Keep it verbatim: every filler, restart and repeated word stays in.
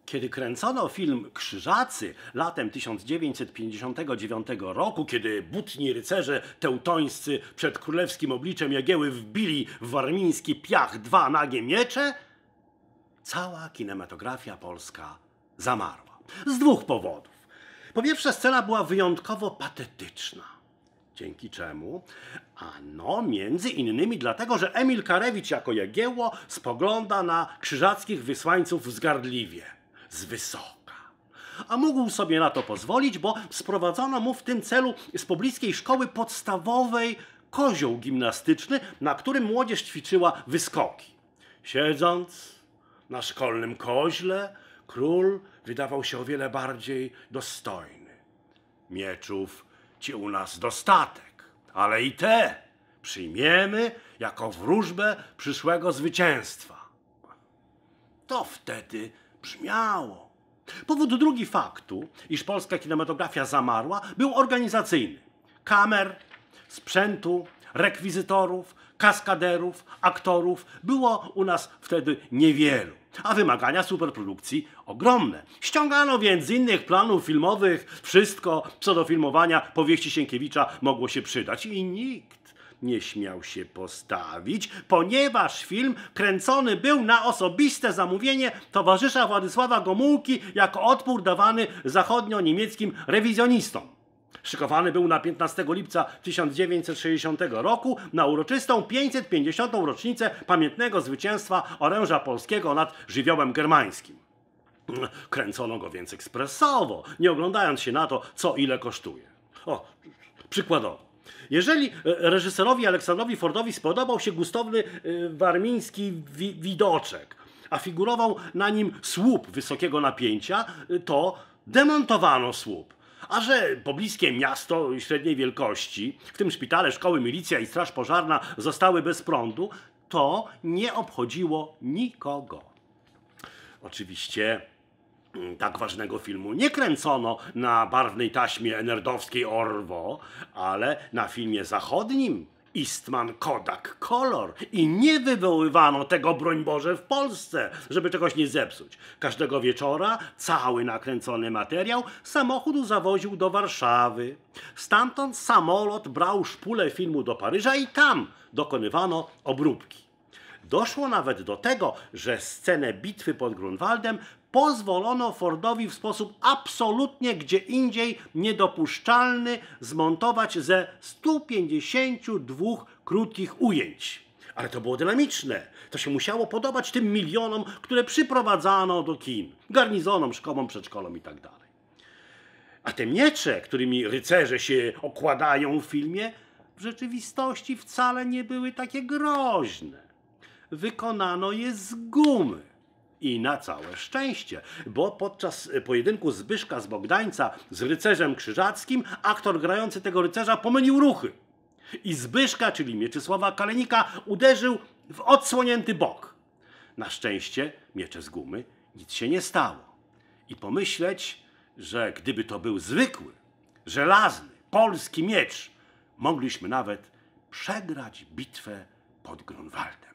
Kiedy kręcono film Krzyżacy latem tysiąc dziewięćset pięćdziesiątego dziewiątego roku, kiedy butni rycerze teutońscy przed królewskim obliczem Jagieły wbili w warmiński piach dwa nagie miecze, cała kinematografia polska zamarła. Z dwóch powodów. Po pierwsze, scena była wyjątkowo patetyczna. Dzięki czemu? Ano, między innymi dlatego, że Emil Karewicz jako Jagiełło spogląda na krzyżackich wysłańców wzgardliwie, z wysoka. A mógł sobie na to pozwolić, bo sprowadzono mu w tym celu z pobliskiej szkoły podstawowej kozioł gimnastyczny, na którym młodzież ćwiczyła wyskoki. Siedząc na szkolnym koźle, król wydawał się o wiele bardziej dostojny. Mieczów ci u nas dostatek, ale i te przyjmiemy jako wróżbę przyszłego zwycięstwa. To wtedy brzmiało. Powód drugi faktu, iż polska kinematografia zamarła, był organizacyjny. Kamer, sprzętu, rekwizytorów, kaskaderów, aktorów było u nas wtedy niewielu, a wymagania superprodukcji ogromne. Ściągano więc z innych planów filmowych wszystko, co do filmowania powieści Sienkiewicza mogło się przydać. I nikt nie śmiał się postawić, ponieważ film kręcony był na osobiste zamówienie towarzysza Władysława Gomułki jako odpór dawany zachodnio-niemieckim rewizjonistom. Szykowany był na piętnastego lipca tysiąc dziewięćset sześćdziesiątego roku na uroczystą pięćset pięćdziesiątą rocznicę pamiętnego zwycięstwa oręża polskiego nad żywiołem germańskim. Kręcono go więc ekspresowo, nie oglądając się na to, co ile kosztuje. O, przykładowo. Jeżeli reżyserowi Aleksandrowi Fordowi spodobał się gustowny warmiński wi widoczek, a figurował na nim słup wysokiego napięcia, to demontowano słup. A że pobliskie miasto średniej wielkości, w tym szpitale, szkoły, milicja i straż pożarna zostały bez prądu, to nie obchodziło nikogo. Oczywiście tak ważnego filmu nie kręcono na barwnej taśmie enerdowskiej Orwo, ale na filmie zachodnim Eastman Kodak Color i nie wywoływano tego, broń Boże, w Polsce, żeby czegoś nie zepsuć. Każdego wieczora cały nakręcony materiał samochód zawoził do Warszawy. Stamtąd samolot brał szpulę filmu do Paryża i tam dokonywano obróbki. Doszło nawet do tego, że scenę bitwy pod Grunwaldem pozwolono Fordowi w sposób absolutnie gdzie indziej niedopuszczalny zmontować ze stu pięćdziesięciu dwóch krótkich ujęć. Ale to było dynamiczne. To się musiało podobać tym milionom, które przyprowadzano do kin. Garnizonom, szkołom, przedszkolom i tak dalej. A te miecze, którymi rycerze się okładają w filmie, w rzeczywistości wcale nie były takie groźne. Wykonano je z gumy. I na całe szczęście, bo podczas pojedynku Zbyszka z Bogdańca z rycerzem krzyżackim aktor grający tego rycerza pomylił ruchy. I Zbyszka, czyli Mieczysława Kalenika, uderzył w odsłonięty bok. Na szczęście miecze z gumy nic się nie stało. I pomyśleć, że gdyby to był zwykły, żelazny, polski miecz, mogliśmy nawet przegrać bitwę pod Grunwaldem.